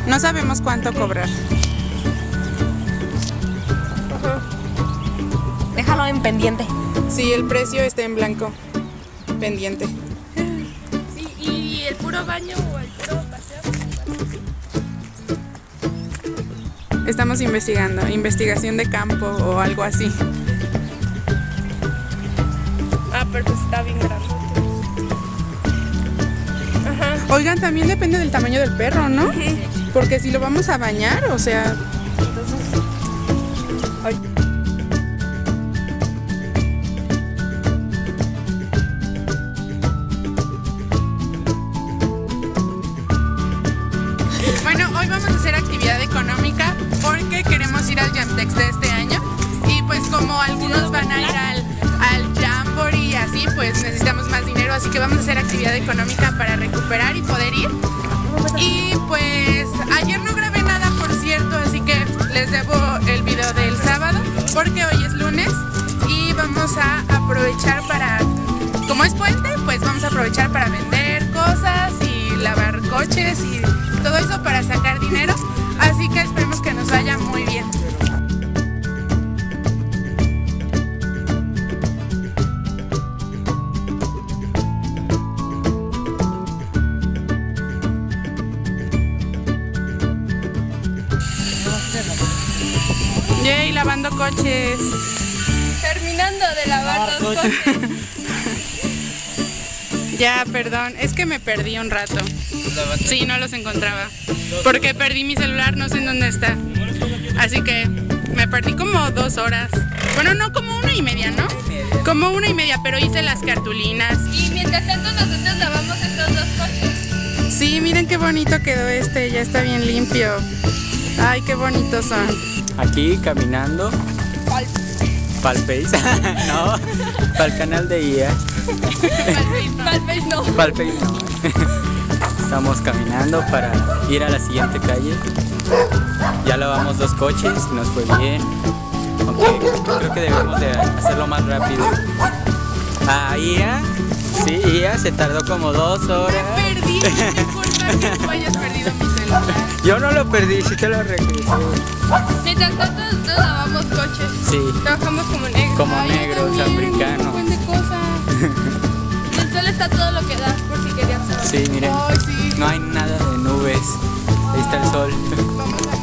No sabemos cuánto cobrar. Déjalo en pendiente. Sí, el precio está en blanco. Pendiente. Sí, y el puro baño o el puro paseo. Estamos investigando, investigación de campo o algo así. Ah, pero pues está bien grande. Ajá. Oigan, también depende del tamaño del perro, ¿no? Porque si lo vamos a bañar, o sea... Ay. Bueno, hoy vamos a hacer actividad económica porque queremos ir al Jamtex de este año y pues como algunos van a ir al Jamboree y así, pues necesitamos más dinero, así que vamos a hacer actividad económica para recuperar y poder ir. Y pues ayer no grabé nada, por cierto, así que les debo el video del sábado porque hoy es lunes y vamos a aprovechar para, como es puente, pues vamos a aprovechar para vender cosas y lavar coches y todo eso para sacar dinero, así que esperemos que nos vaya muy bien. Yay, lavando coches. Terminando de lavar los coches. Ya, perdón, es que me perdí un rato. Sí, no los encontraba. Porque perdí mi celular, no sé en dónde está. Así que me perdí como 2 horas. Bueno, no, como 1:30, ¿no? Como 1:30, pero hice las cartulinas. Y mientras tanto nosotros lavamos estos 2 coches. Sí, miren qué bonito quedó este, ya está bien limpio. Ay, qué bonitos son. Aquí caminando pa'l Face, no, pa'l canal de IA. Palface no. Pa'l Face no. Estamos caminando para ir a la siguiente calle. Ya lavamos 2 coches y nos fue bien. Aunque creo que debemos de hacerlo más rápido. Ah, IA, sí, IA se tardó como 2 horas. Me perdí, disculpa que tú hayas perdido mi celular. Yo no lo perdí, sí te lo regresé. Mientras tanto nosotros lavamos coches. Sí. Trabajamos como negros. Como Ay, yo negros, también, africanos. un buen de cosas. El sol está todo lo que da, por si querían saber. Sí, miren, Ay, sí. no hay nada de nubes. Ahí está el sol. Vamos a